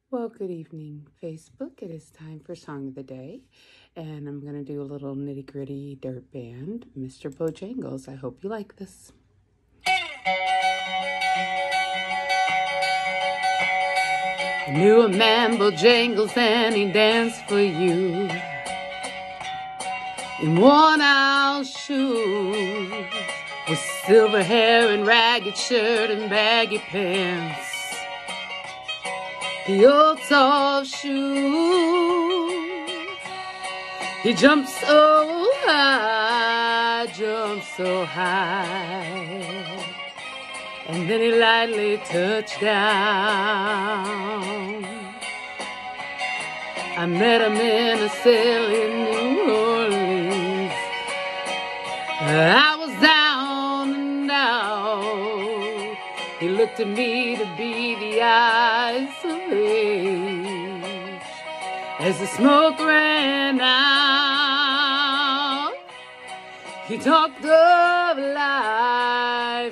Well, good evening, Facebook. It is time for Song of the Day, and I'm going to do a little nitty-gritty dirt band, Mr. Bojangles. I hope you like this. I knew a man, Bojangles, and he danced for you in worn-out shoes, with silver hair and ragged shirt and baggy pants. The old soft shoe. He jumped so high, and then he lightly touched down. I met him in a cell in New Orleans. I was down and out. He looked at me to be the eyes of age. As the smoke ran out, he talked of life,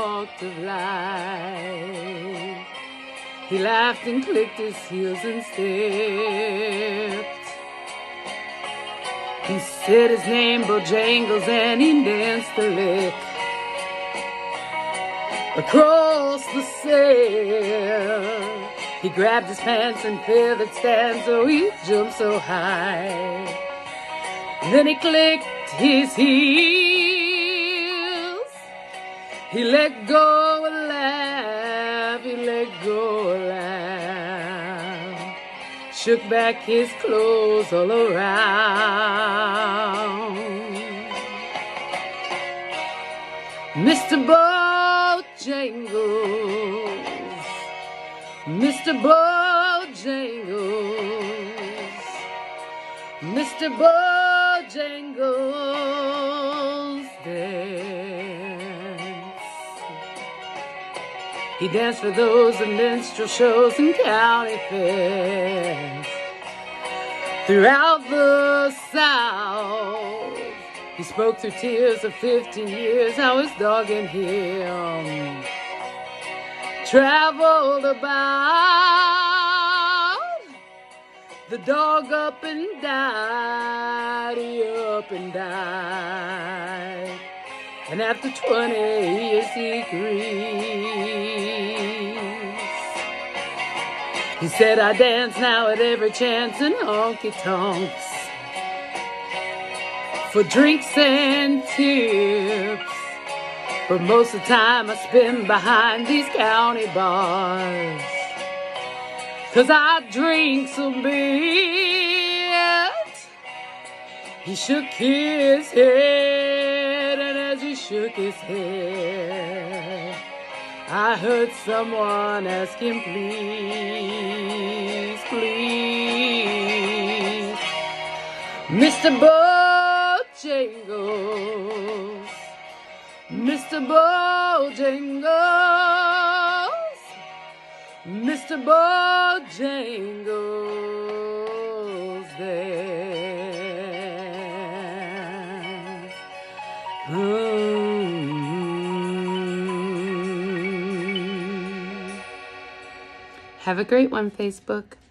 He laughed and clicked his heels and stepped. He said his name, Bojangles, and he danced a lick across the cell. He grabbed his pants and feathered stand, so he jumped so high. And then he clicked his heels. He let go a laugh, shook back his clothes all around. Mr. Bojangles, Mr. Bojangles, Mr. Bojangles dance. He danced for those in minstrel shows and county fairs throughout the South. He spoke through tears of 15 years, how his dog and him traveled about. The dog up and died, and after 20 years he grieves. He said, I dance now at every chance in honky-tonks for drinks and tips, but most of the time I spend behind these county bars, 'cause I drink so bad. He shook his head, and as he shook his head, I heard someone ask him, please, please, Mr. Bojangles, Mr. Bojangles, Mr. Bojangles dance. Have a great one, Facebook.